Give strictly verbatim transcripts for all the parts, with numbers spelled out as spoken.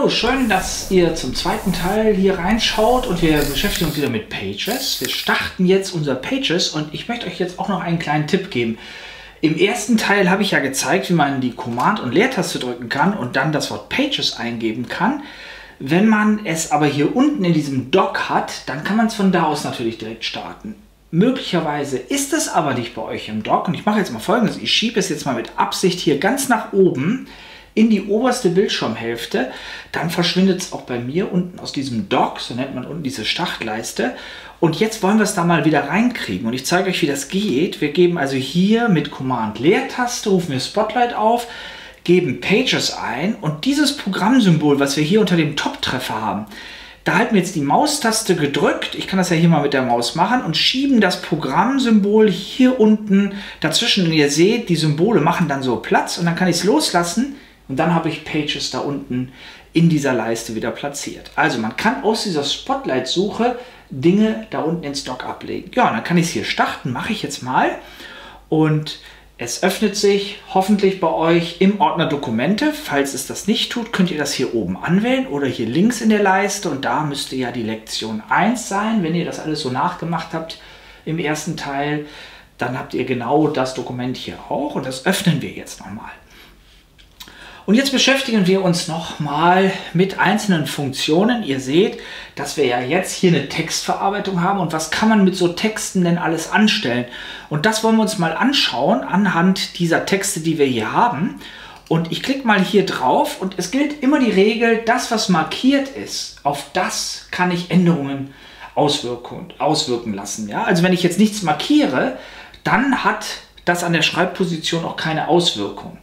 Hallo, schön, dass ihr zum zweiten Teil hier reinschaut und wir beschäftigen uns wieder mit Pages. Wir starten jetzt unser Pages und ich möchte euch jetzt auch noch einen kleinen Tipp geben. Im ersten Teil habe ich ja gezeigt, wie man die Command- und Leertaste drücken kann und dann das Wort Pages eingeben kann. Wenn man es aber hier unten in diesem Dock hat, dann kann man es von da aus natürlich direkt starten. Möglicherweise ist es aber nicht bei euch im Dock und ich mache jetzt mal Folgendes. Ich schiebe es jetzt mal mit Absicht hier ganz nach oben in die oberste Bildschirmhälfte, dann verschwindet es auch bei mir unten aus diesem Dock, so nennt man unten diese Startleiste. Und jetzt wollen wir es da mal wieder reinkriegen und ich zeige euch, wie das geht. Wir geben also hier mit Command-Leertaste, rufen wir Spotlight auf, geben Pages ein und dieses Programmsymbol, was wir hier unter dem Top-Treffer haben, da halten wir jetzt die Maustaste gedrückt, ich kann das ja hier mal mit der Maus machen und schieben das Programmsymbol hier unten dazwischen und ihr seht, die Symbole machen dann so Platz und dann kann ich es loslassen. Und dann habe ich Pages da unten in dieser Leiste wieder platziert. Also man kann aus dieser Spotlight-Suche Dinge da unten ins Dock ablegen. Ja, und dann kann ich es hier starten, mache ich jetzt mal. Und es öffnet sich hoffentlich bei euch im Ordner Dokumente. Falls es das nicht tut, könnt ihr das hier oben anwählen oder hier links in der Leiste. Und da müsste ja die Lektion eins sein. Wenn ihr das alles so nachgemacht habt im ersten Teil, dann habt ihr genau das Dokument hier auch. Und das öffnen wir jetzt nochmal. Und jetzt beschäftigen wir uns nochmal mit einzelnen Funktionen. Ihr seht, dass wir ja jetzt hier eine Textverarbeitung haben. Und was kann man mit so Texten denn alles anstellen? Und das wollen wir uns mal anschauen anhand dieser Texte, die wir hier haben. Und ich klicke mal hier drauf und es gilt immer die Regel, das, was markiert ist, auf das kann ich Änderungen auswirken, auswirken lassen. Ja? Also wenn ich jetzt nichts markiere, dann hat das an der Schreibposition auch keine Auswirkung.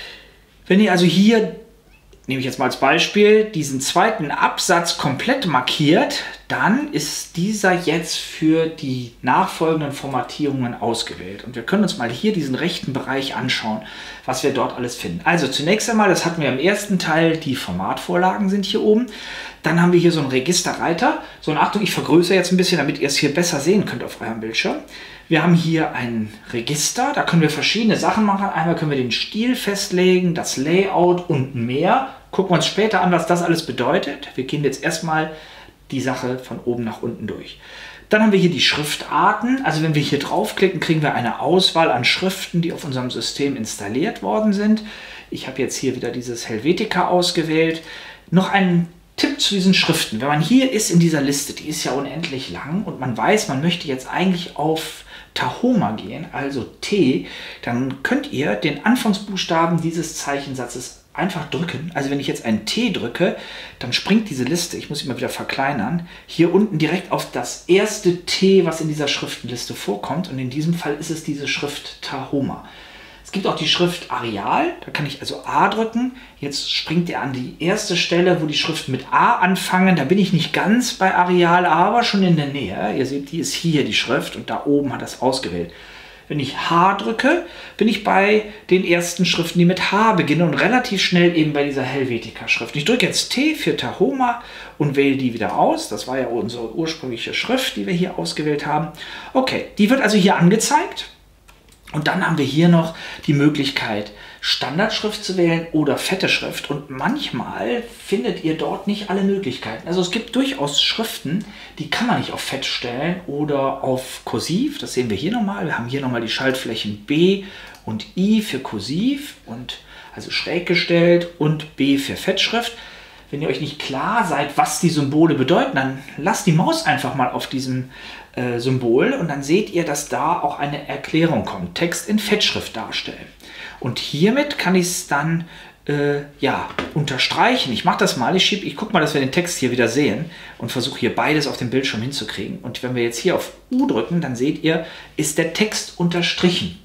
Wenn ihr also hier, nehme ich jetzt mal als Beispiel, diesen zweiten Absatz komplett markiert, dann ist dieser jetzt für die nachfolgenden Formatierungen ausgewählt. Und wir können uns mal hier diesen rechten Bereich anschauen, was wir dort alles finden. Also zunächst einmal, das hatten wir im ersten Teil, die Formatvorlagen sind hier oben. Dann haben wir hier so einen Registerreiter. So, und Achtung, ich vergrößere jetzt ein bisschen, damit ihr es hier besser sehen könnt auf eurem Bildschirm. Wir haben hier ein Register, da können wir verschiedene Sachen machen. Einmal können wir den Stil festlegen, das Layout und mehr. Gucken wir uns später an, was das alles bedeutet. Wir gehen jetzt erstmal die Sache von oben nach unten durch. Dann haben wir hier die Schriftarten. Also wenn wir hier draufklicken, kriegen wir eine Auswahl an Schriften, die auf unserem System installiert worden sind. Ich habe jetzt hier wieder dieses Helvetica ausgewählt. Noch ein Tipp zu diesen Schriften. Wenn man hier ist in dieser Liste, die ist ja unendlich lang und man weiß, man möchte jetzt eigentlich auf Tahoma gehen, also T, dann könnt ihr den Anfangsbuchstaben dieses Zeichensatzes einfach drücken. Also wenn ich jetzt ein T drücke, dann springt diese Liste, ich muss sie mal wieder verkleinern, hier unten direkt auf das erste T, was in dieser Schriftenliste vorkommt. Und in diesem Fall ist es diese Schrift Tahoma. Es gibt auch die Schrift Arial, da kann ich also A drücken. Jetzt springt er an die erste Stelle, wo die Schriften mit A anfangen. Da bin ich nicht ganz bei Arial, aber schon in der Nähe. Ihr seht, die ist hier die Schrift und da oben hat das ausgewählt. Wenn ich H drücke, bin ich bei den ersten Schriften, die mit H beginnen und relativ schnell eben bei dieser Helvetica-Schrift. Ich drücke jetzt T für Tahoma und wähle die wieder aus. Das war ja unsere ursprüngliche Schrift, die wir hier ausgewählt haben. Okay, die wird also hier angezeigt. Und dann haben wir hier noch die Möglichkeit, Standardschrift zu wählen oder fette Schrift. Und manchmal findet ihr dort nicht alle Möglichkeiten. Also es gibt durchaus Schriften, die kann man nicht auf fett stellen oder auf kursiv. Das sehen wir hier nochmal. Wir haben hier nochmal die Schaltflächen B und I für kursiv, und also schräg gestellt, und B für Fettschrift. Wenn ihr euch nicht klar seid, was die Symbole bedeuten, dann lasst die Maus einfach mal auf diesem äh, Symbol und dann seht ihr, dass da auch eine Erklärung kommt. Text in Fettschrift darstellen. Und hiermit kann ich es dann äh, ja, unterstreichen. Ich mache das mal, ich, schieb, ich gucke mal, dass wir den Text hier wieder sehen und versuche hier beides auf dem Bildschirm hinzukriegen. Und wenn wir jetzt hier auf U drücken, dann seht ihr, ist der Text unterstrichen.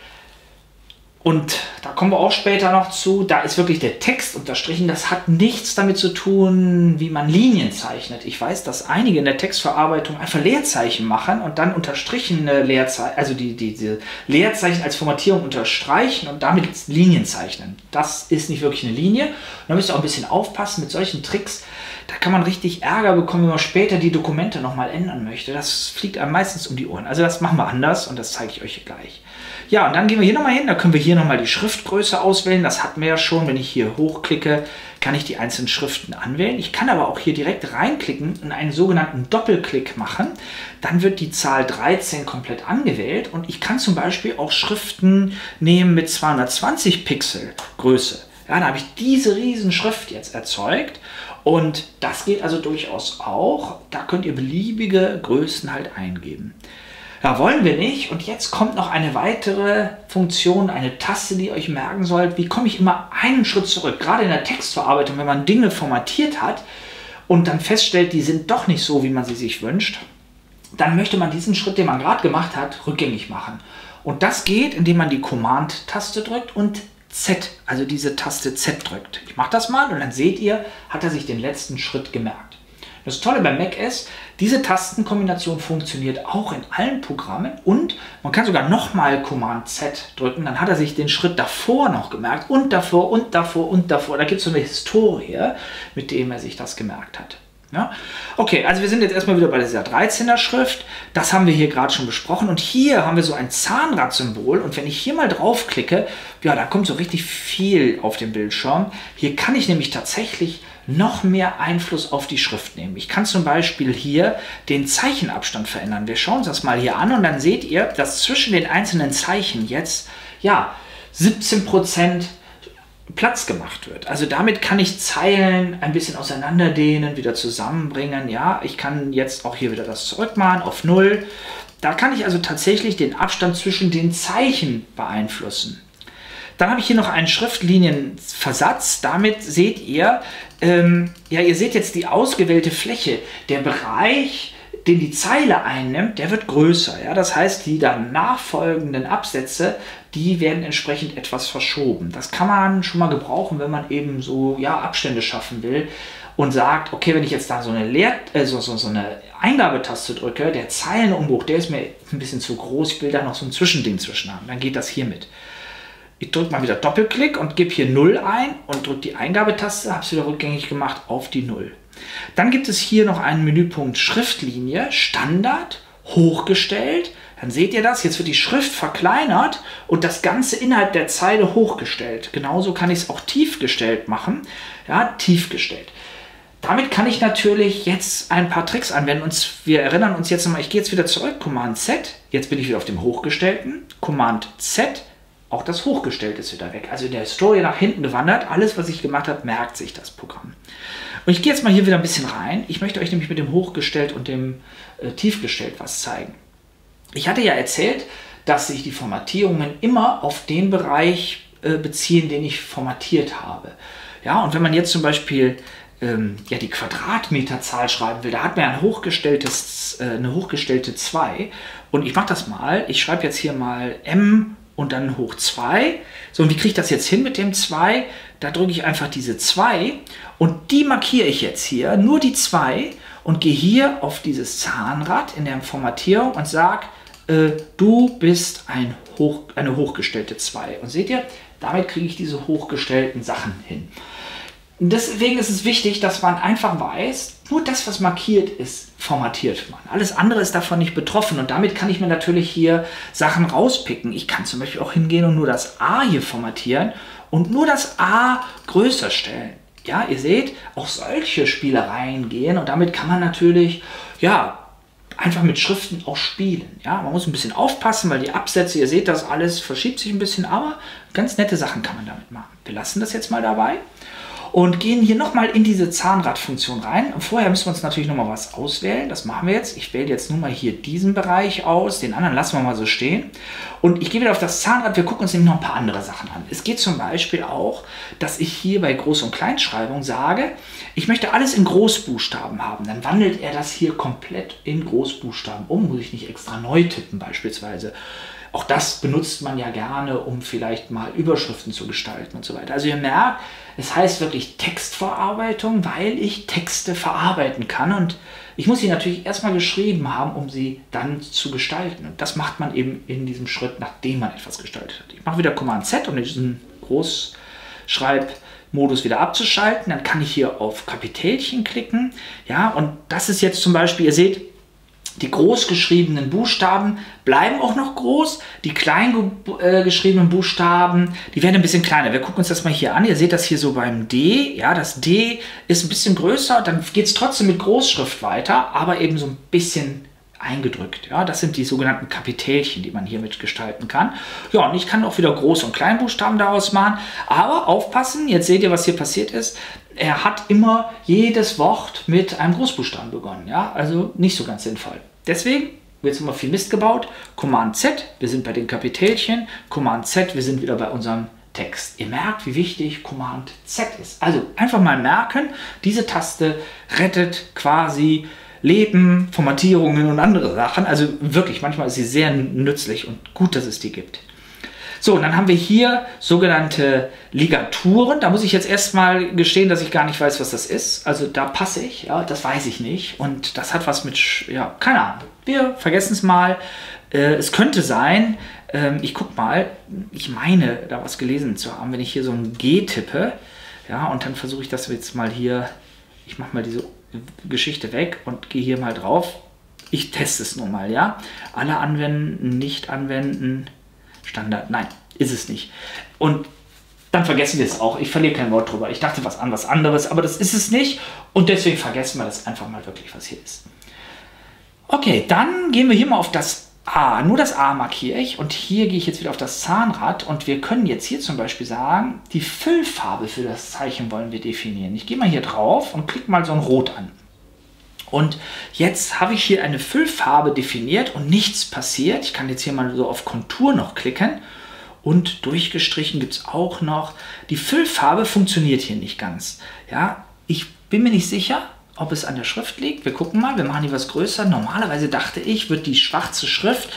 Und da kommen wir auch später noch zu, da ist wirklich der Text unterstrichen. Das hat nichts damit zu tun, wie man Linien zeichnet. Ich weiß, dass einige in der Textverarbeitung einfach Leerzeichen machen und dann unterstrichene Leerzeichen, also die, die, diese Leerzeichen als Formatierung unterstreichen und damit Linien zeichnen. Das ist nicht wirklich eine Linie. Und da müsst ihr auch ein bisschen aufpassen mit solchen Tricks. Da kann man richtig Ärger bekommen, wenn man später die Dokumente nochmal ändern möchte. Das fliegt einem meistens um die Ohren. Also das machen wir anders und das zeige ich euch gleich. Ja, und dann gehen wir hier nochmal hin, da können wir hier nochmal die Schriftgröße auswählen. Das hatten wir ja schon. Wenn ich hier hochklicke, kann ich die einzelnen Schriften anwählen. Ich kann aber auch hier direkt reinklicken und einen sogenannten Doppelklick machen. Dann wird die Zahl dreizehn komplett angewählt und ich kann zum Beispiel auch Schriften nehmen mit zweihundertzwanzig Pixel Größe. Ja, da habe ich diese riesen Schrift jetzt erzeugt und das geht also durchaus auch. Da könnt ihr beliebige Größen halt eingeben. Ja, wollen wir nicht. Und jetzt kommt noch eine weitere Funktion, eine Taste, die ihr euch merken sollt. Wie komme ich immer einen Schritt zurück? Gerade in der Textverarbeitung, wenn man Dinge formatiert hat und dann feststellt, die sind doch nicht so, wie man sie sich wünscht, dann möchte man diesen Schritt, den man gerade gemacht hat, rückgängig machen. Und das geht, indem man die Command-Taste drückt und Z, also diese Taste Z drückt. Ich mache das mal und dann seht ihr, hat er sich den letzten Schritt gemerkt. Das Tolle bei Mac ist, diese Tastenkombination funktioniert auch in allen Programmen und man kann sogar nochmal Command Z drücken, dann hat er sich den Schritt davor noch gemerkt und davor und davor und davor. Da gibt es so eine Historie, mit dem er sich das gemerkt hat. Ja? Okay, also wir sind jetzt erstmal wieder bei dieser dreizehner Schrift. Das haben wir hier gerade schon besprochen und hier haben wir so ein Zahnrad-Symbol und wenn ich hier mal draufklicke, ja, da kommt so richtig viel auf den Bildschirm. Hier kann ich nämlich tatsächlich noch mehr Einfluss auf die Schrift nehmen. Ich kann zum Beispiel hier den Zeichenabstand verändern. Wir schauen uns das mal hier an und dann seht ihr, dass zwischen den einzelnen Zeichen jetzt ja, siebzehn Prozent Platz gemacht wird. Also damit kann ich Zeilen ein bisschen auseinanderdehnen, wieder zusammenbringen. Ja, ich kann jetzt auch hier wieder das zurückmachen auf null. Da kann ich also tatsächlich den Abstand zwischen den Zeichen beeinflussen. Dann habe ich hier noch einen Schriftlinienversatz. Damit seht ihr, ähm, ja, ihr seht jetzt die ausgewählte Fläche. Der Bereich, den die Zeile einnimmt, der wird größer. Ja? Das heißt, die dann nachfolgenden Absätze, die werden entsprechend etwas verschoben. Das kann man schon mal gebrauchen, wenn man eben so ja, Abstände schaffen will und sagt, okay, wenn ich jetzt da so eine, Leer äh, so, so, so eine Eingabetaste drücke, der Zeilenumbruch, der ist mir ein bisschen zu groß, ich will da noch so ein Zwischending zwischen haben. Dann geht das hiermit. Ich drücke mal wieder Doppelklick und gebe hier null ein und drücke die Eingabetaste, habe es wieder rückgängig gemacht auf die null. Dann gibt es hier noch einen Menüpunkt Schriftlinie, Standard, hochgestellt. Dann seht ihr das, jetzt wird die Schrift verkleinert und das Ganze innerhalb der Zeile hochgestellt. Genauso kann ich es auch tiefgestellt machen, ja, tiefgestellt. Damit kann ich natürlich jetzt ein paar Tricks anwenden und wir erinnern uns jetzt nochmal, ich gehe jetzt wieder zurück, Command Z, jetzt bin ich wieder auf dem Hochgestellten, Command Z, auch das Hochgestellte ist wieder weg. Also in der Historie nach hinten gewandert. Alles, was ich gemacht habe, merkt sich das Programm. Und ich gehe jetzt mal hier wieder ein bisschen rein. Ich möchte euch nämlich mit dem Hochgestellt und dem äh, Tiefgestellt was zeigen. Ich hatte ja erzählt, dass sich die Formatierungen immer auf den Bereich äh, beziehen, den ich formatiert habe. Ja, und wenn man jetzt zum Beispiel ähm, ja, die Quadratmeterzahl schreiben will, da hat man ein hochgestelltes, äh, eine hochgestellte zwei. Und ich mache das mal. Ich schreibe jetzt hier mal M und dann hoch zwei. So, und wie kriege ich das jetzt hin mit dem zwei? Da drücke ich einfach diese zwei und die markiere ich jetzt hier, nur die zwei und gehe hier auf dieses Zahnrad in der Formatierung und sage, äh, du bist ein hoch, eine hochgestellte zwei. Und seht ihr, damit kriege ich diese hochgestellten Sachen hin. Deswegen ist es wichtig, dass man einfach weiß, nur das, was markiert ist, formatiert man. Alles andere ist davon nicht betroffen und damit kann ich mir natürlich hier Sachen rauspicken. Ich kann zum Beispiel auch hingehen und nur das A hier formatieren und nur das A größer stellen. Ja, ihr seht, auch solche Spielereien gehen und damit kann man natürlich, ja, einfach mit Schriften auch spielen. Ja, man muss ein bisschen aufpassen, weil die Absätze, ihr seht das alles, verschiebt sich ein bisschen, aber ganz nette Sachen kann man damit machen. Wir lassen das jetzt mal dabei. Und gehen hier nochmal in diese Zahnradfunktion rein. Und vorher müssen wir uns natürlich nochmal was auswählen. Das machen wir jetzt. Ich wähle jetzt nur mal hier diesen Bereich aus. Den anderen lassen wir mal so stehen. Und ich gehe wieder auf das Zahnrad. Wir gucken uns nämlich noch ein paar andere Sachen an. Es geht zum Beispiel auch, dass ich hier bei Groß- und Kleinschreibung sage, ich möchte alles in Großbuchstaben haben. Dann wandelt er das hier komplett in Großbuchstaben um. Muss ich nicht extra neu tippen beispielsweise. Auch das benutzt man ja gerne, um vielleicht mal Überschriften zu gestalten und so weiter. Also ihr merkt, es heißt wirklich Textverarbeitung, weil ich Texte verarbeiten kann. Und ich muss sie natürlich erstmal geschrieben haben, um sie dann zu gestalten. Und das macht man eben in diesem Schritt, nachdem man etwas gestaltet hat. Ich mache wieder Command Z, um diesen Großschreibmodus wieder abzuschalten. Dann kann ich hier auf Kapitelchen klicken. Ja, und das ist jetzt zum Beispiel, ihr seht, Die groß geschriebenen Buchstaben bleiben auch noch groß. Die klein äh, geschriebenen Buchstaben, die werden ein bisschen kleiner. Wir gucken uns das mal hier an. Ihr seht das hier so beim D. Ja, das D ist ein bisschen größer. Dann geht es trotzdem mit Großschrift weiter, aber eben so ein bisschen eingedrückt. Ja, das sind die sogenannten Kapitälchen, die man hier mitgestalten kann. Ja, und ich kann auch wieder Groß- und Kleinbuchstaben daraus machen. Aber aufpassen, jetzt seht ihr, was hier passiert ist. Er hat immer jedes Wort mit einem Großbuchstaben begonnen. Ja, also nicht so ganz sinnvoll. Deswegen wird jetzt immer viel Mist gebaut. Command Z, wir sind bei den Kapitälchen. Command Z, wir sind wieder bei unserem Text. Ihr merkt, wie wichtig Command Z ist. Also einfach mal merken, diese Taste rettet quasi Leben, Formatierungen und andere Sachen. Also wirklich, manchmal ist sie sehr nützlich und gut, dass es die gibt. So, und dann haben wir hier sogenannte Ligaturen. Da muss ich jetzt erstmal gestehen, dass ich gar nicht weiß, was das ist. Also da passe ich, ja, das weiß ich nicht. Und das hat was mit, ja, keine Ahnung. Wir vergessen es mal. Äh, es könnte sein, äh, ich gucke mal, ich meine, da was gelesen zu haben, wenn ich hier so ein G tippe, ja, und dann versuche ich das jetzt mal hier, ich mache mal diese Geschichte weg und gehe hier mal drauf. Ich teste es nur mal, ja. Alle anwenden, nicht anwenden, Standard, nein, ist es nicht. Und dann vergessen wir es auch. Ich verliere kein Wort drüber. Ich dachte was an was anderes, aber das ist es nicht. Und deswegen vergessen wir das einfach mal wirklich, was hier ist. Okay, dann gehen wir hier mal auf das A. Nur das A markiere ich. Und hier gehe ich jetzt wieder auf das Zahnrad. Und wir können jetzt hier zum Beispiel sagen, die Füllfarbe für das Zeichen wollen wir definieren. Ich gehe mal hier drauf und klicke mal so ein Rot an. Und jetzt habe ich hier eine Füllfarbe definiert und nichts passiert. Ich kann jetzt hier mal so auf Kontur noch klicken und durchgestrichen gibt es auch noch. Die Füllfarbe funktioniert hier nicht ganz. Ja, ich bin mir nicht sicher, ob es an der Schrift liegt. Wir gucken mal, wir machen die was größer. Normalerweise dachte ich, wird die schwarze Schrift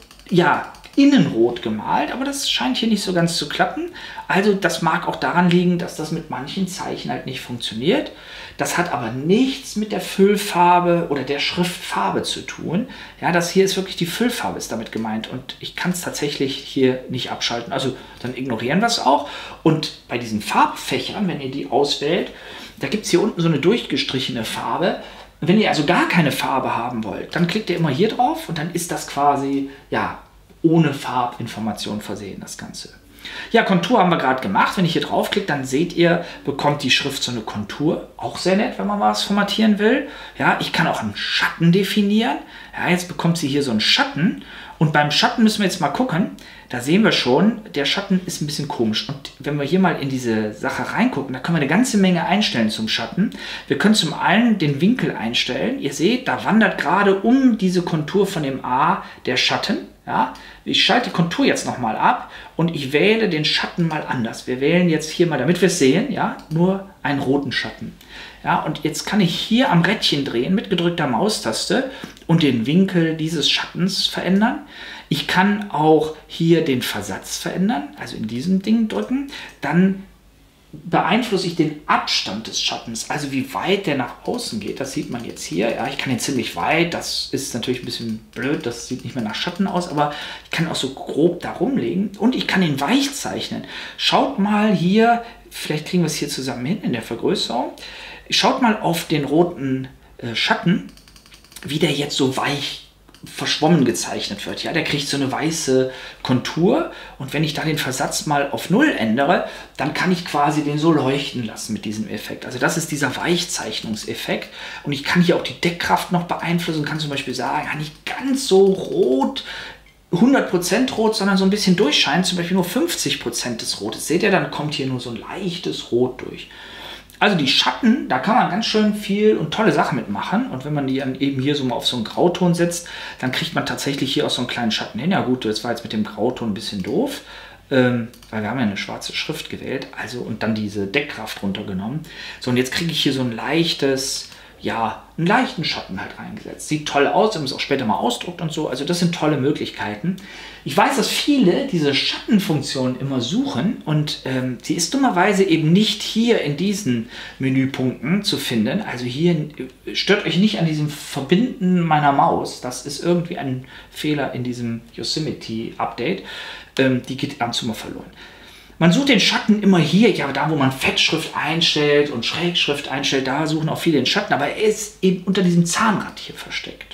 ja innenrot gemalt, aber das scheint hier nicht so ganz zu klappen. Also das mag auch daran liegen, dass das mit manchen Zeichen halt nicht funktioniert. Das hat aber nichts mit der Füllfarbe oder der Schriftfarbe zu tun. Ja, das hier ist wirklich die Füllfarbe ist damit gemeint und ich kann es tatsächlich hier nicht abschalten. Also dann ignorieren wir es auch. Und bei diesen Farbfächern, wenn ihr die auswählt, da gibt es hier unten so eine durchgestrichene Farbe. Wenn ihr also gar keine Farbe haben wollt, dann klickt ihr immer hier drauf und dann ist das quasi, ja, ohne Farbinformation versehen, das Ganze. Ja, Kontur haben wir gerade gemacht. Wenn ich hier draufklicke, dann seht ihr, bekommt die Schrift so eine Kontur. Auch sehr nett, wenn man was formatieren will. Ja, ich kann auch einen Schatten definieren. Ja, jetzt bekommt sie hier so einen Schatten. Und beim Schatten müssen wir jetzt mal gucken. Da sehen wir schon, der Schatten ist ein bisschen komisch. Und wenn wir hier mal in diese Sache reingucken, da können wir eine ganze Menge einstellen zum Schatten. Wir können zum einen den Winkel einstellen. Ihr seht, da wandert gerade um diese Kontur von dem A der Schatten. Ja, ich schalte die Kontur jetzt nochmal ab und ich wähle den Schatten mal anders. Wir wählen jetzt hier mal, damit wir es sehen, ja, nur einen roten Schatten. Ja, und jetzt kann ich hier am Rädchen drehen mit gedrückter Maustaste und den Winkel dieses Schattens verändern. Ich kann auch hier den Versatz verändern, also in diesem Ding drücken. Dann beeinflusse ich den Abstand des Schattens, also wie weit der nach außen geht. Das sieht man jetzt hier. Ja, ich kann ihn ziemlich weit. Das ist natürlich ein bisschen blöd. Das sieht nicht mehr nach Schatten aus, aber ich kann auch so grob da rumlegen. Und ich kann ihn weich zeichnen. Schaut mal hier, vielleicht kriegen wir es hier zusammen hin in der Vergrößerung. Schaut mal auf den roten äh, Schatten, wie der jetzt so weich verschwommen gezeichnet wird. Ja, der kriegt so eine weiße Kontur und wenn ich da den Versatz mal auf null ändere, dann kann ich quasi den so leuchten lassen mit diesem Effekt. Also das ist dieser Weichzeichnungseffekt und ich kann hier auch die Deckkraft noch beeinflussen, kann zum Beispiel sagen, ja, nicht ganz so rot, hundert Prozent rot, sondern so ein bisschen durchscheinen, zum Beispiel nur fünfzig Prozent des Rotes. Seht ihr, dann kommt hier nur so ein leichtes Rot durch. Also die Schatten, da kann man ganz schön viel und tolle Sachen mitmachen. Und wenn man die dann eben hier so mal auf so einen Grauton setzt, dann kriegt man tatsächlich hier auch so einen kleinen Schatten hin. Ja gut, das war jetzt mit dem Grauton ein bisschen doof, ähm, weil wir haben ja eine schwarze Schrift gewählt. Also und dann diese Deckkraft runtergenommen. So, und jetzt kriege ich hier so ein leichtes, ja, einen leichten Schatten halt reingesetzt. Sieht toll aus, wenn man es auch später mal ausdruckt und so. Also das sind tolle Möglichkeiten. Ich weiß, dass viele diese Schattenfunktion immer suchen und ähm, sie ist dummerweise eben nicht hier in diesen Menüpunkten zu finden. Also hier stört euch nicht an diesem Verbinden meiner Maus. Das ist irgendwie ein Fehler in diesem Yosemite-Update. Ähm, die geht ab und zu mal verloren. Man sucht den Schatten immer hier, ja, da wo man Fettschrift einstellt und Schrägschrift einstellt, da suchen auch viele den Schatten, aber er ist eben unter diesem Zahnrad hier versteckt. Ja?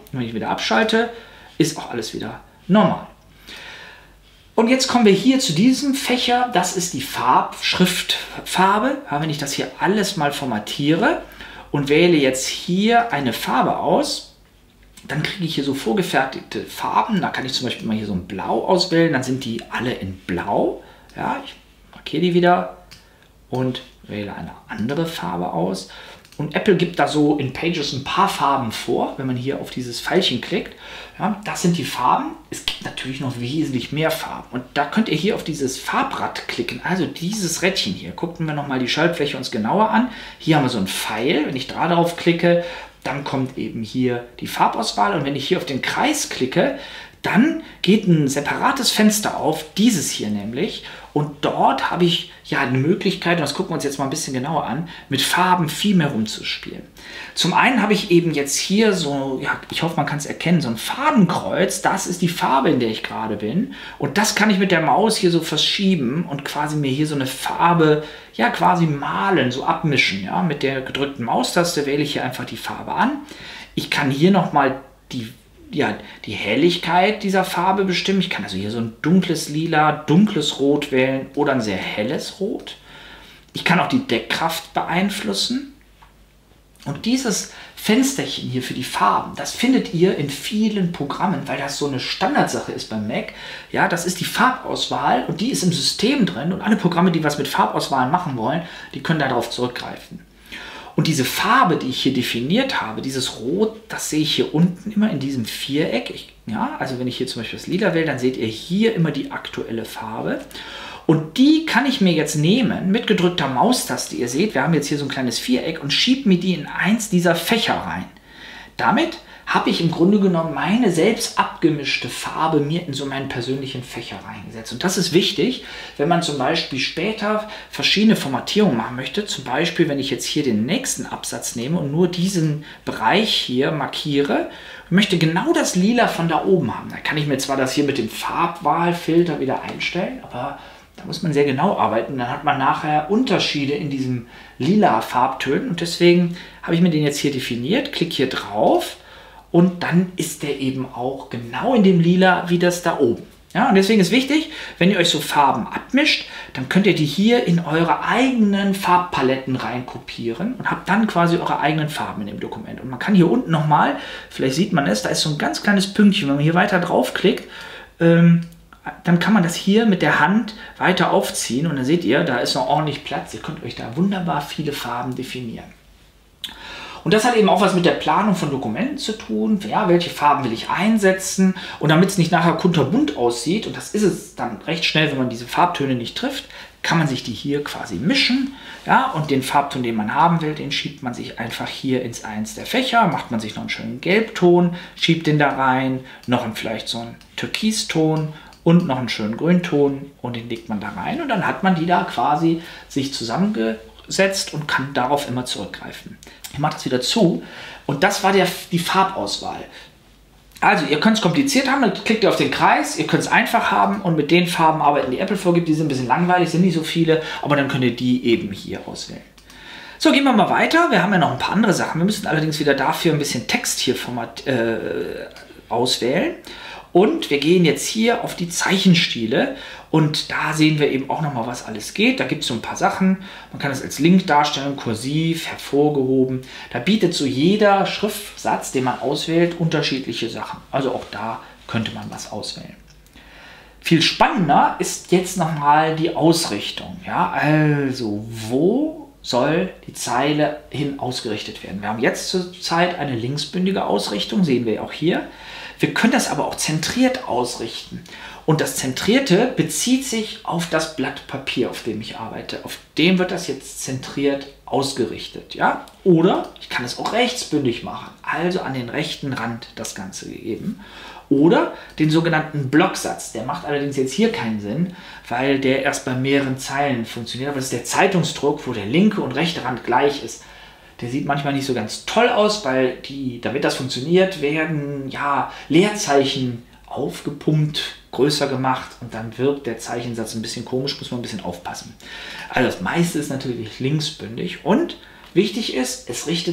Und wenn ich wieder abschalte, ist auch alles wieder normal. Und jetzt kommen wir hier zu diesem Fächer. Das ist die Farbschriftfarbe. Ja, wenn ich das hier alles mal formatiere und wähle jetzt hier eine Farbe aus, dann kriege ich hier so vorgefertigte Farben. Da kann ich zum Beispiel mal hier so ein Blau auswählen. Dann sind die alle in Blau. Ja, ich markiere die wieder und wähle eine andere Farbe aus. Und Apple gibt da so in Pages ein paar Farben vor, wenn man hier auf dieses Pfeilchen klickt. Ja, das sind die Farben. Es gibt natürlich noch wesentlich mehr Farben. Und da könnt ihr hier auf dieses Farbrad klicken, also dieses Rädchen hier. Gucken wir nochmal die Schaltfläche uns genauer an. Hier haben wir so einen Pfeil. Wenn ich da drauf klicke, dann kommt eben hier die Farbauswahl. Und wenn ich hier auf den Kreis klicke, dann geht ein separates Fenster auf, dieses hier nämlich. Und dort habe ich ja eine Möglichkeit, und das gucken wir uns jetzt mal ein bisschen genauer an, mit Farben viel mehr rumzuspielen. Zum einen habe ich eben jetzt hier so, ja, ich hoffe, man kann es erkennen, so ein Farbenkreuz. Das ist die Farbe, in der ich gerade bin. Und das kann ich mit der Maus hier so verschieben und quasi mir hier so eine Farbe, ja, quasi malen, so abmischen. Ja. Mit der gedrückten Maustaste wähle ich hier einfach die Farbe an. Ich kann hier nochmal die Ja, die Helligkeit dieser Farbe bestimmen. Ich kann also hier so ein dunkles Lila, dunkles Rot wählen oder ein sehr helles Rot. Ich kann auch die Deckkraft beeinflussen. Und dieses Fensterchen hier für die Farben, das findet ihr in vielen Programmen, weil das so eine Standardsache ist beim Mac. Ja, das ist die Farbauswahl und die ist im System drin. Und alle Programme, die was mit Farbauswahl machen wollen, die können darauf zurückgreifen. Und diese Farbe, die ich hier definiert habe, dieses Rot, das sehe ich hier unten immer in diesem Viereck. Ich, ja, also wenn ich hier zum Beispiel das Lila wähle, dann seht ihr hier immer die aktuelle Farbe. Und die kann ich mir jetzt nehmen mit gedrückter Maustaste. Ihr seht, wir haben jetzt hier so ein kleines Viereck und schiebe mir die in eins dieser Fächer rein. Damit habe ich im Grunde genommen meine selbst abgemischte Farbe mir in so meinen persönlichen Fächer reingesetzt. Und das ist wichtig, wenn man zum Beispiel später verschiedene Formatierungen machen möchte. Zum Beispiel, wenn ich jetzt hier den nächsten Absatz nehme und nur diesen Bereich hier markiere und möchte genau das Lila von da oben haben. Dann kann ich mir zwar das hier mit dem Farbwahlfilter wieder einstellen, aber da muss man sehr genau arbeiten. Dann hat man nachher Unterschiede in diesem lila Farbtönen. Und deswegen habe ich mir den jetzt hier definiert, klicke hier drauf. Und dann ist der eben auch genau in dem Lila wie das da oben. Ja, und deswegen ist wichtig, wenn ihr euch so Farben abmischt, dann könnt ihr die hier in eure eigenen Farbpaletten reinkopieren und habt dann quasi eure eigenen Farben in dem Dokument. Und man kann hier unten nochmal, vielleicht sieht man es, da ist so ein ganz kleines Pünktchen, wenn man hier weiter draufklickt, ähm, dann kann man das hier mit der Hand weiter aufziehen und dann seht ihr, da ist noch ordentlich Platz. Ihr könnt euch da wunderbar viele Farben definieren. Und das hat eben auch was mit der Planung von Dokumenten zu tun. Ja, welche Farben will ich einsetzen? Und damit es nicht nachher kunterbunt aussieht, und das ist es dann recht schnell, wenn man diese Farbtöne nicht trifft, kann man sich die hier quasi mischen. Ja, und den Farbton, den man haben will, den schiebt man sich einfach hier ins eins der Fächer. Macht man sich noch einen schönen Gelbton, schiebt den da rein, noch einen, vielleicht so einen Türkiston und noch einen schönen Grünton und den legt man da rein. Und dann hat man die da quasi sich zusammengesetzt und kann darauf immer zurückgreifen. Ich mache das wieder zu und das war der, die Farbauswahl. Also ihr könnt es kompliziert haben, dann klickt ihr auf den Kreis, ihr könnt es einfach haben und mit den Farben arbeiten, die Apple vorgibt. Die sind ein bisschen langweilig, sind nicht so viele, aber dann könnt ihr die eben hier auswählen. So, gehen wir mal weiter. Wir haben ja noch ein paar andere Sachen. Wir müssen allerdings wieder dafür ein bisschen Text hier format, äh, auswählen. Und wir gehen jetzt hier auf die Zeichenstile und da sehen wir eben auch nochmal, was alles geht. Da gibt es so ein paar Sachen. Man kann es als Link darstellen, kursiv, hervorgehoben. Da bietet so jeder Schriftsatz, den man auswählt, unterschiedliche Sachen. Also auch da könnte man was auswählen. Viel spannender ist jetzt nochmal die Ausrichtung. Ja, also wo soll die Zeile hin ausgerichtet werden? Wir haben jetzt zurzeit eine linksbündige Ausrichtung, sehen wir auch hier. Wir können das aber auch zentriert ausrichten. Und das Zentrierte bezieht sich auf das Blatt Papier, auf dem ich arbeite. Auf dem wird das jetzt zentriert ausgerichtet. Ja? Oder ich kann es auch rechtsbündig machen, also an den rechten Rand das Ganze gegeben. Oder den sogenannten Blocksatz. Der macht allerdings jetzt hier keinen Sinn, weil der erst bei mehreren Zeilen funktioniert. Aber das ist der Zeitungsdruck, wo der linke und rechte Rand gleich ist. Der sieht manchmal nicht so ganz toll aus, weil die, damit das funktioniert, werden ja Leerzeichen aufgepumpt, größer gemacht und dann wirkt der Zeichensatz ein bisschen komisch, muss man ein bisschen aufpassen. Also das meiste ist natürlich linksbündig und wichtig ist, es richtet sich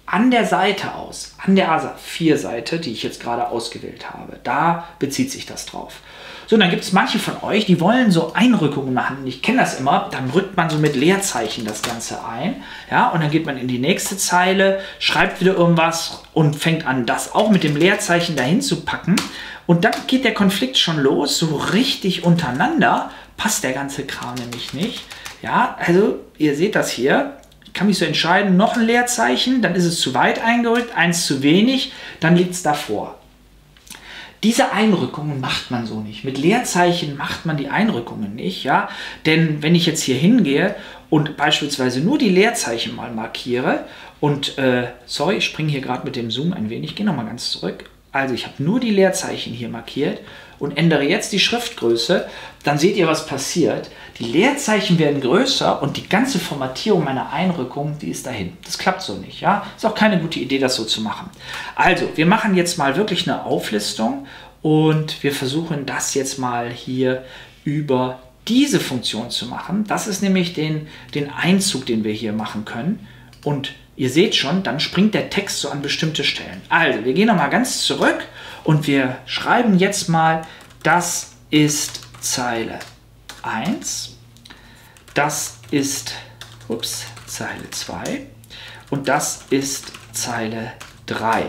an der Seite aus, an der A vier Seite, die ich jetzt gerade ausgewählt habe. Da bezieht sich das drauf. So, dann gibt es manche von euch, die wollen so Einrückungen machen. Ich kenne das immer, dann rückt man so mit Leerzeichen das Ganze ein. Ja, und dann geht man in die nächste Zeile, schreibt wieder irgendwas und fängt an, das auch mit dem Leerzeichen dahin zu packen. Und dann geht der Konflikt schon los, so richtig untereinander passt der ganze Kram nämlich nicht. Ja, also ihr seht das hier. Ich kann mich so entscheiden, noch ein Leerzeichen, dann ist es zu weit eingerückt, eins zu wenig, dann liegt es davor. Diese Einrückungen macht man so nicht. Mit Leerzeichen macht man die Einrückungen nicht, ja. Denn wenn ich jetzt hier hingehe und beispielsweise nur die Leerzeichen mal markiere und, äh, sorry, ich springe hier gerade mit dem Zoom ein wenig, gehe nochmal ganz zurück. Also ich habe nur die Leerzeichen hier markiert und ändere jetzt die Schriftgröße, dann seht ihr, was passiert. Die Leerzeichen werden größer und die ganze Formatierung meiner Einrückung, die ist dahin. Das klappt so nicht, ja. Ist auch keine gute Idee, das so zu machen. Also, wir machen jetzt mal wirklich eine Auflistung und wir versuchen das jetzt mal hier über diese Funktion zu machen. Das ist nämlich den, den Einzug, den wir hier machen können. Und ihr seht schon, dann springt der Text so an bestimmte Stellen. Also, wir gehen nochmal ganz zurück und wir schreiben jetzt mal, das ist Zeile eins, das ist ups, Zeile zwei und das ist Zeile drei.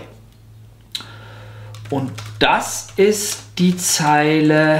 Und das ist die Zeile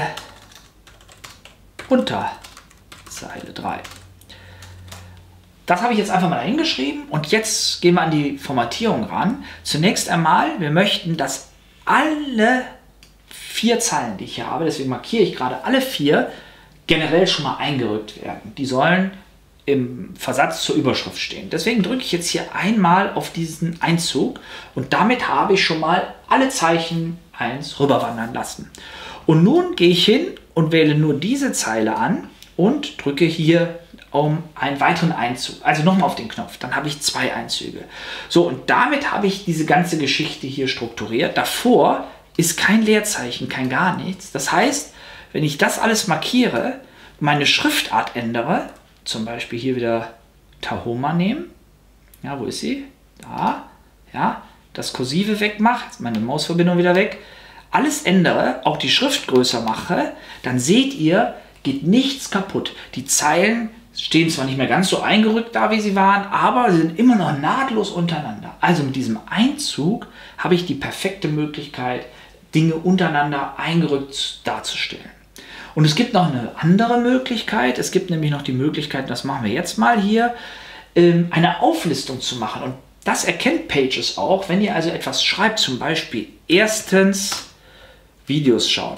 unter Zeile drei. Das habe ich jetzt einfach mal hingeschrieben und jetzt gehen wir an die Formatierung ran. Zunächst einmal, wir möchten, dass alle vier Zeilen, die ich hier habe, deswegen markiere ich gerade alle vier, generell schon mal eingerückt werden. Die sollen im Versatz zur Überschrift stehen. Deswegen drücke ich jetzt hier einmal auf diesen Einzug und damit habe ich schon mal alle Zeichen eins rüberwandern lassen. Und nun gehe ich hin und wähle nur diese Zeile an und drücke hier um einen weiteren Einzug. Also nochmal auf den Knopf, dann habe ich zwei Einzüge. So, und damit habe ich diese ganze Geschichte hier strukturiert. Davor ist kein Leerzeichen, kein gar nichts. Das heißt, wenn ich das alles markiere, meine Schriftart ändere, zum Beispiel hier wieder Tahoma nehmen, ja, wo ist sie? Da, ja, das Kursive wegmache, meine Mausverbindung wieder weg, alles ändere, auch die Schrift größer mache, dann seht ihr, geht nichts kaputt. Die Zeilen stehen zwar nicht mehr ganz so eingerückt da, wie sie waren, aber sie sind immer noch nahtlos untereinander. Also mit diesem Einzug habe ich die perfekte Möglichkeit, Dinge untereinander eingerückt darzustellen. Und es gibt noch eine andere Möglichkeit. Es gibt nämlich noch die Möglichkeit, das machen wir jetzt mal hier, eine Auflistung zu machen. Und das erkennt Pages auch, wenn ihr also etwas schreibt, zum Beispiel erstens Videos schauen.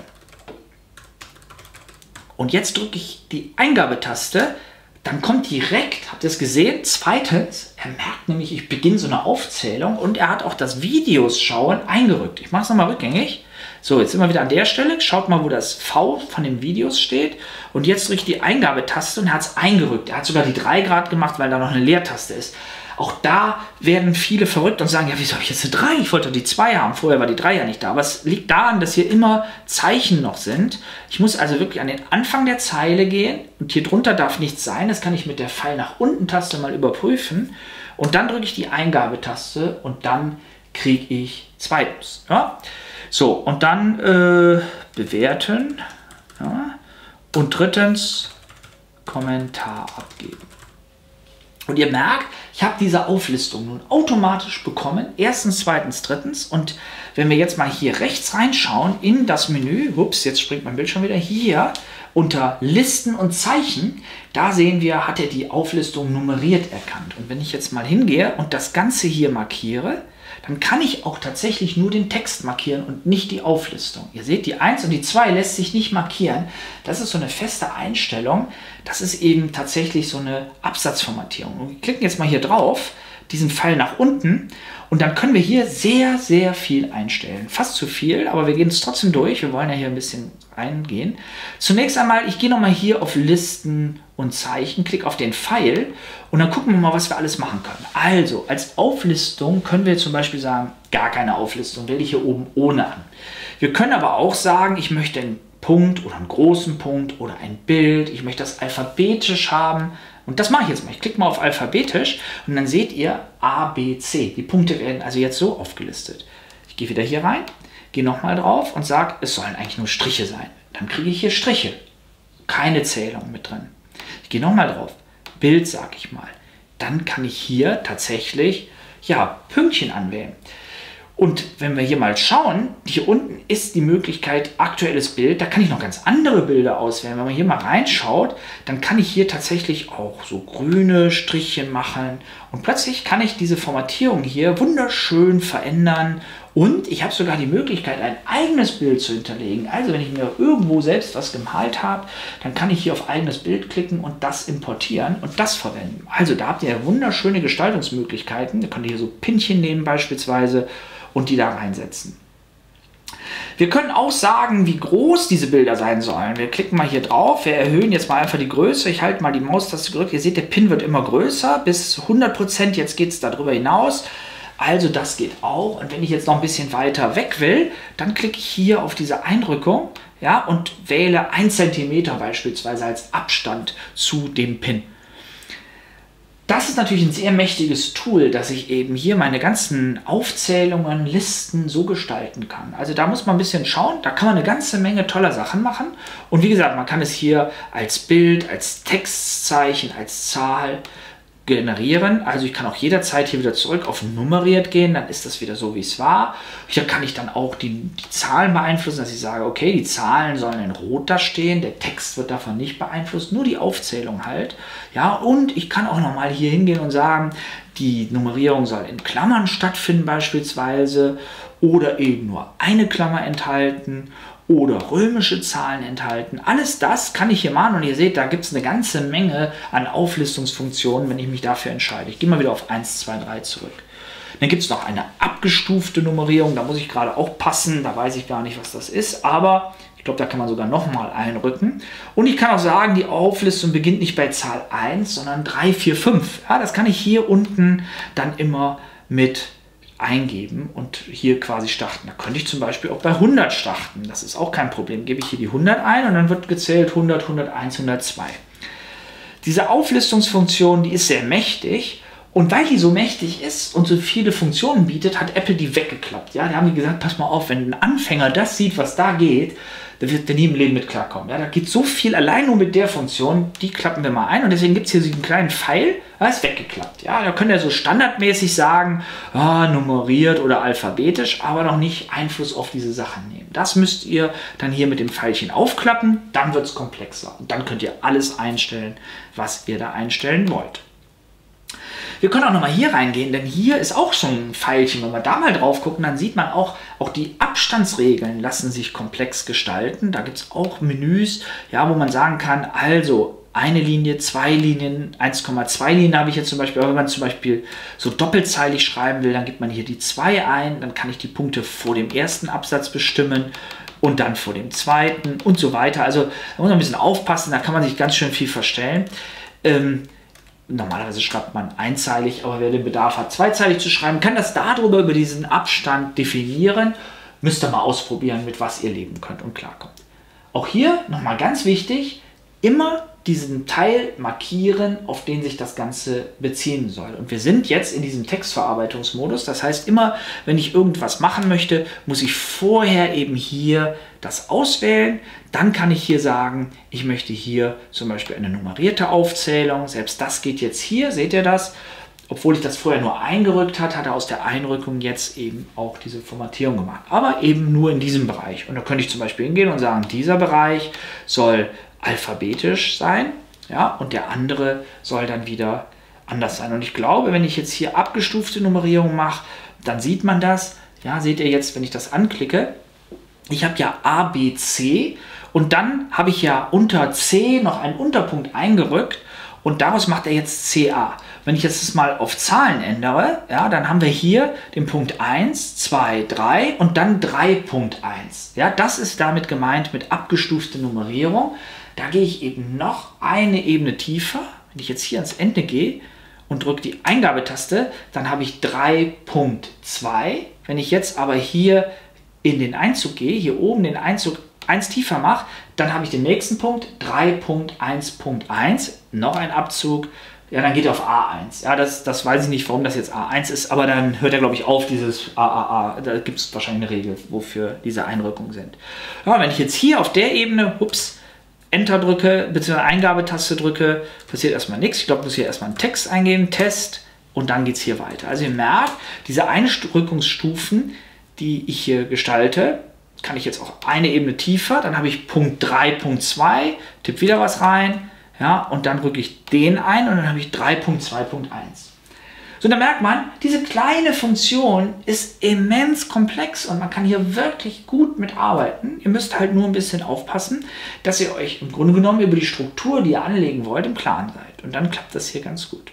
Und jetzt drücke ich die Eingabetaste, dann kommt direkt, habt ihr es gesehen? Zweitens, er merkt nämlich, ich beginne so eine Aufzählung und er hat auch das Videos schauen eingerückt. Ich mache es nochmal rückgängig. So, jetzt sind wir wieder an der Stelle. Schaut mal, wo das V von den Videos steht. Und jetzt drücke ich die Eingabetaste und er hat es eingerückt. Er hat sogar die drei Grad gemacht, weil da noch eine Leertaste ist. Auch da werden viele verrückt und sagen, ja, wieso habe ich jetzt eine drei? Ich wollte doch die zwei haben. Vorher war die drei ja nicht da. Aber es liegt daran, dass hier immer Zeichen noch sind. Ich muss also wirklich an den Anfang der Zeile gehen. Und hier drunter darf nichts sein. Das kann ich mit der Pfeil nach unten Taste mal überprüfen. Und dann drücke ich die Eingabetaste und dann kriege ich zweitens. Ja? So, und dann äh, bewerten. Ja? Und drittens Kommentar abgeben. Und ihr merkt, ich habe diese Auflistung nun automatisch bekommen. Erstens, zweitens, drittens. Und wenn wir jetzt mal hier rechts reinschauen in das Menü, ups, jetzt springt mein Bildschirm wieder, hier unter Listen und Zeichen, da sehen wir, hat er die Auflistung nummeriert erkannt. Und wenn ich jetzt mal hingehe und das Ganze hier markiere, dann kann ich auch tatsächlich nur den Text markieren und nicht die Auflistung. Ihr seht, die eins und die zwei lässt sich nicht markieren. Das ist so eine feste Einstellung. Das ist eben tatsächlich so eine Absatzformatierung. Und wir klicken jetzt mal hier drauf, diesen Pfeil nach unten, und dann können wir hier sehr, sehr viel einstellen. Fast zu viel, aber wir gehen es trotzdem durch. Wir wollen ja hier ein bisschen reingehen. Zunächst einmal, ich gehe nochmal hier auf Listen und Zeichen, klicke auf den Pfeil und dann gucken wir mal, was wir alles machen können. Also, als Auflistung können wir zum Beispiel sagen, gar keine Auflistung, wähle ich hier oben ohne an. Wir können aber auch sagen, ich möchte einen Punkt oder einen großen Punkt oder ein Bild, ich möchte das alphabetisch haben, Und das mache ich jetzt mal. Ich klicke mal auf alphabetisch und dann seht ihr A, B, C. Die Punkte werden also jetzt so aufgelistet. Ich gehe wieder hier rein, gehe nochmal drauf und sage, es sollen eigentlich nur Striche sein. Dann kriege ich hier Striche. Keine Zählung mit drin. Ich gehe nochmal drauf. Bild, sage ich mal. Dann kann ich hier tatsächlich ja, Pünktchen anwählen. Und wenn wir hier mal schauen, hier unten ist die Möglichkeit aktuelles Bild, da kann ich noch ganz andere Bilder auswählen. Wenn man hier mal reinschaut, dann kann ich hier tatsächlich auch so grüne Strichchen machen und plötzlich kann ich diese Formatierung hier wunderschön verändern und ich habe sogar die Möglichkeit, ein eigenes Bild zu hinterlegen. Also wenn ich mir irgendwo selbst was gemalt habe, dann kann ich hier auf eigenes Bild klicken und das importieren und das verwenden. Also da habt ihr wunderschöne Gestaltungsmöglichkeiten. Ihr könnt hier so Pinchen nehmen beispielsweise und die da reinsetzen. Wir können auch sagen, wie groß diese Bilder sein sollen. Wir klicken mal hier drauf, wir erhöhen jetzt mal einfach die Größe. Ich halte mal die Maustaste gedrückt. Ihr seht, der Pin wird immer größer, bis hundert Prozent. Jetzt geht es darüber hinaus. Also das geht auch. Und wenn ich jetzt noch ein bisschen weiter weg will, dann klicke ich hier auf diese Einrückung, ja, und wähle ein Zentimeter beispielsweise als Abstand zu dem Pin. Das ist natürlich ein sehr mächtiges Tool, dass ich eben hier meine ganzen Aufzählungen, Listen so gestalten kann. Also da muss man ein bisschen schauen, da kann man eine ganze Menge toller Sachen machen. Und wie gesagt, man kann es hier als Bild, als Textzeichen, als Zahl generieren. Also ich kann auch jederzeit hier wieder zurück auf nummeriert gehen, dann ist das wieder so, wie es war. Hier kann ich dann auch die, die Zahlen beeinflussen, dass ich sage, okay, die Zahlen sollen in Rot da stehen, der Text wird davon nicht beeinflusst, nur die Aufzählung halt. Ja, und ich kann auch nochmal hier hingehen und sagen, die Nummerierung soll in Klammern stattfinden beispielsweise oder eben nur eine Klammer enthalten oder römische Zahlen enthalten. Alles das kann ich hier machen und ihr seht, da gibt es eine ganze Menge an Auflistungsfunktionen, wenn ich mich dafür entscheide. Ich gehe mal wieder auf eins, zwei, drei zurück. Dann gibt es noch eine abgestufte Nummerierung, da muss ich gerade auch passen, da weiß ich gar nicht, was das ist, aber ich glaube, da kann man sogar nochmal einrücken. Und ich kann auch sagen, die Auflistung beginnt nicht bei Zahl eins, sondern drei, vier, fünf. Ja, das kann ich hier unten dann immer mit eingeben und hier quasi starten. Da könnte ich zum Beispiel auch bei hundert starten. Das ist auch kein Problem. Gebe ich hier die hundert ein und dann wird gezählt hundert, hunderteins, hundertzwei. Diese Auflistungsfunktion, die ist sehr mächtig und weil die so mächtig ist und so viele Funktionen bietet, hat Apple die weggeklappt. Ja, da haben die gesagt, pass mal auf, wenn ein Anfänger das sieht, was da geht, da wird der nie im Leben mit klarkommen. Ja, da geht so viel allein nur mit der Funktion, die klappen wir mal ein und deswegen gibt es hier so einen kleinen Pfeil, da ist weggeklappt. Ja, da könnt ihr so standardmäßig sagen, oh, nummeriert oder alphabetisch, aber noch nicht Einfluss auf diese Sachen nehmen. Das müsst ihr dann hier mit dem Pfeilchen aufklappen, dann wird es komplexer und dann könnt ihr alles einstellen, was ihr da einstellen wollt. Wir können auch nochmal hier reingehen, denn hier ist auch schon ein Pfeilchen. Wenn wir da mal drauf gucken, dann sieht man auch, auch die Abstandsregeln lassen sich komplex gestalten. Da gibt es auch Menüs, ja, wo man sagen kann, also eine Linie, zwei Linien, eins Komma zwei Linien habe ich jetzt zum Beispiel. Aber wenn man zum Beispiel so doppelzeilig schreiben will, dann gibt man hier die zwei ein. Dann kann ich die Punkte vor dem ersten Absatz bestimmen und dann vor dem zweiten und so weiter. Also da muss man ein bisschen aufpassen, da kann man sich ganz schön viel verstellen. Ähm, Normalerweise schreibt man einzeilig, aber wer den Bedarf hat, zweizeilig zu schreiben, kann das darüber über diesen Abstand definieren. Müsst ihr mal ausprobieren, mit was ihr leben könnt und klarkommt. Auch hier nochmal ganz wichtig, immer diesen Teil markieren, auf den sich das Ganze beziehen soll. Und wir sind jetzt in diesem Textverarbeitungsmodus. Das heißt, immer wenn ich irgendwas machen möchte, muss ich vorher eben hier das auswählen. Dann kann ich hier sagen, ich möchte hier zum Beispiel eine nummerierte Aufzählung. Selbst das geht jetzt hier, seht ihr das? Obwohl ich das vorher nur eingerückt hat, hat er aus der Einrückung jetzt eben auch diese Formatierung gemacht. Aber eben nur in diesem Bereich. Und da könnte ich zum Beispiel hingehen und sagen, dieser Bereich soll alphabetisch sein, ja, und der andere soll dann wieder anders sein. Und ich glaube, wenn ich jetzt hier abgestufte Nummerierung mache, dann sieht man das. Ja, seht ihr jetzt, wenn ich das anklicke, ich habe ja A, B, C und dann habe ich ja unter C noch einen Unterpunkt eingerückt und daraus macht er jetzt C A. Wenn ich jetzt das mal auf Zahlen ändere, ja, dann haben wir hier den Punkt eins, zwei, drei und dann drei Punkt eins. Ja, das ist damit gemeint mit abgestufter Nummerierung. Da gehe ich eben noch eine Ebene tiefer. Wenn ich jetzt hier ans Ende gehe und drücke die Eingabetaste, dann habe ich drei Punkt zwei. Wenn ich jetzt aber hier in den Einzug gehe, hier oben den Einzug eins tiefer mache, dann habe ich den nächsten Punkt, drei Punkt eins Punkt eins, noch ein Abzug, ja, dann geht er auf A eins. Ja, das, das weiß ich nicht, warum das jetzt A eins ist, aber dann hört er, glaube ich, auf, dieses A A A. Da gibt es wahrscheinlich eine Regel, wofür diese Einrückungen sind. Ja, wenn ich jetzt hier auf der Ebene, ups, Enter drücke, beziehungsweise Eingabetaste drücke, passiert erstmal nichts. Ich glaube, ich muss hier erstmal einen Text eingeben, Test, und dann geht es hier weiter. Also ihr merkt, diese Einrückungsstufen, die ich hier gestalte, kann ich jetzt auch eine Ebene tiefer, dann habe ich Punkt drei Punkt zwei, tippe wieder was rein, ja, und dann drücke ich den ein und dann habe ich drei Punkt zwei Punkt eins. So, da merkt man, diese kleine Funktion ist immens komplex und man kann hier wirklich gut mitarbeiten. Ihr müsst halt nur ein bisschen aufpassen, dass ihr euch im Grunde genommen über die Struktur, die ihr anlegen wollt, im Klaren seid. Und dann klappt das hier ganz gut.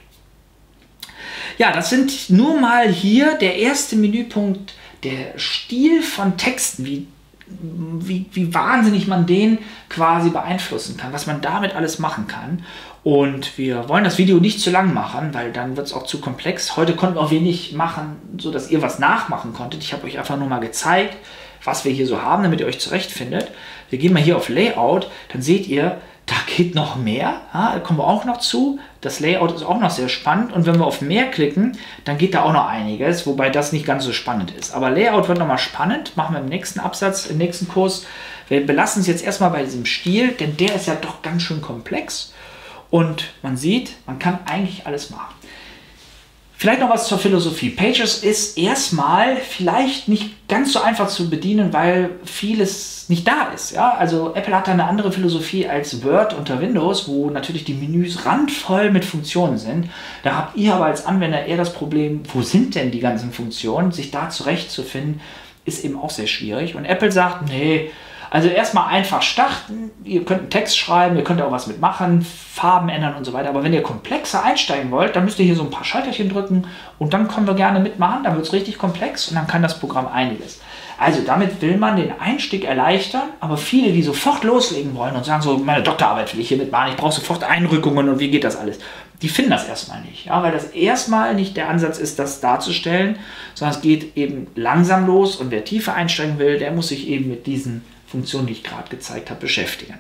Ja, das sind nur mal hier der erste Menüpunkt, der Stil von Texten, wie Wie, wie wahnsinnig man den quasi beeinflussen kann, was man damit alles machen kann. Und wir wollen das Video nicht zu lang machen, weil dann wird es auch zu komplex. Heute konnten wir auch wenig machen, sodass ihr was nachmachen konntet. Ich habe euch einfach nur mal gezeigt, was wir hier so haben, damit ihr euch zurechtfindet. Wir gehen mal hier auf Layout, dann seht ihr, da geht noch mehr, ja, da kommen wir auch noch zu. Das Layout ist auch noch sehr spannend und wenn wir auf mehr klicken, dann geht da auch noch einiges, wobei das nicht ganz so spannend ist. Aber Layout wird nochmal spannend, machen wir im nächsten Absatz, im nächsten Kurs. Wir belassen es jetzt erstmal bei diesem Stil, denn der ist ja doch ganz schön komplex und man sieht, man kann eigentlich alles machen. Vielleicht noch was zur Philosophie. Pages ist erstmal vielleicht nicht ganz so einfach zu bedienen, weil vieles nicht da ist. Ja? Also Apple hat da eine andere Philosophie als Word unter Windows, wo natürlich die Menüs randvoll mit Funktionen sind. Da habt ihr aber als Anwender eher das Problem, wo sind denn die ganzen Funktionen? Sich da zurechtzufinden, ist eben auch sehr schwierig. Und Apple sagt, nee, also erstmal einfach starten, ihr könnt einen Text schreiben, ihr könnt auch was mitmachen, Farben ändern und so weiter, aber wenn ihr komplexer einsteigen wollt, dann müsst ihr hier so ein paar Schalterchen drücken und dann können wir gerne mitmachen, dann wird es richtig komplex und dann kann das Programm einiges. Also damit will man den Einstieg erleichtern, aber viele, die sofort loslegen wollen und sagen so, meine Doktorarbeit will ich hier mitmachen, ich brauche sofort Einrückungen und wie geht das alles, die finden das erstmal nicht, ja, weil das erstmal nicht der Ansatz ist, das darzustellen, sondern es geht eben langsam los und wer tiefer einsteigen will, der muss sich eben mit diesen Funktion, die ich gerade gezeigt habe, beschäftigen.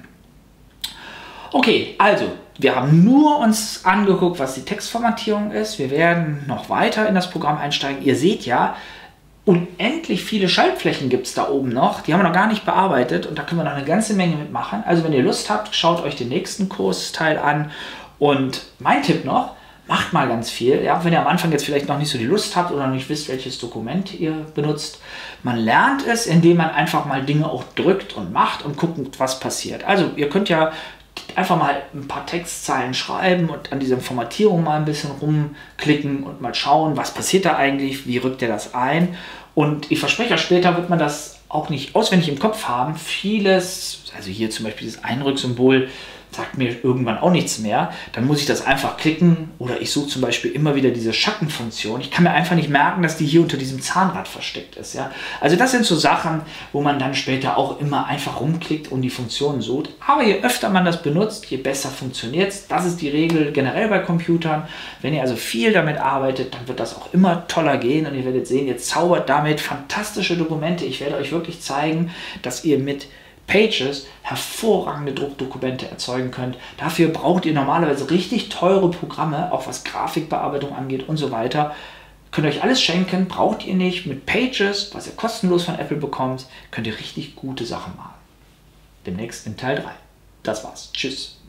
Okay, also wir haben nur uns angeguckt, was die Textformatierung ist. Wir werden noch weiter in das Programm einsteigen. Ihr seht ja, unendlich viele Schaltflächen gibt es da oben noch. Die haben wir noch gar nicht bearbeitet und da können wir noch eine ganze Menge mitmachen. Also wenn ihr Lust habt, schaut euch den nächsten Kursteil an. Und mein Tipp noch, macht mal ganz viel, ja, wenn ihr am Anfang jetzt vielleicht noch nicht so die Lust habt oder nicht wisst, welches Dokument ihr benutzt. Man lernt es, indem man einfach mal Dinge auch drückt und macht und guckt, was passiert. Also ihr könnt ja einfach mal ein paar Textzeilen schreiben und an dieser Formatierung mal ein bisschen rumklicken und mal schauen, was passiert da eigentlich, wie rückt ihr das ein. Und ich verspreche, später wird man das auch nicht auswendig im Kopf haben. Vieles, also hier zum Beispiel dieses Einrücksymbol, sagt mir irgendwann auch nichts mehr, dann muss ich das einfach klicken oder ich suche zum Beispiel immer wieder diese Schattenfunktion. Ich kann mir einfach nicht merken, dass die hier unter diesem Zahnrad versteckt ist. Ja? Also das sind so Sachen, wo man dann später auch immer einfach rumklickt und die Funktionen sucht. Aber je öfter man das benutzt, je besser funktioniert es. Das ist die Regel generell bei Computern. Wenn ihr also viel damit arbeitet, dann wird das auch immer toller gehen und ihr werdet sehen, ihr zaubert damit fantastische Dokumente. Ich werde euch wirklich zeigen, dass ihr mit Pages hervorragende Druckdokumente erzeugen könnt. Dafür braucht ihr normalerweise richtig teure Programme, auch was Grafikbearbeitung angeht und so weiter. Könnt ihr euch alles schenken, braucht ihr nicht. Mit Pages, was ihr kostenlos von Apple bekommt, könnt ihr richtig gute Sachen machen. Demnächst in Teil drei. Das war's. Tschüss.